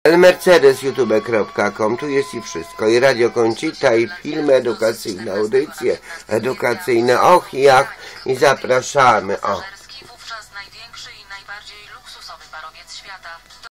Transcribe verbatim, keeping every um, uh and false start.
Mercedes youtube kropka com, tu jest i wszystko, i Radio Koncita, i filmy edukacyjne, audycje edukacyjne, och i ach, i zapraszamy, o.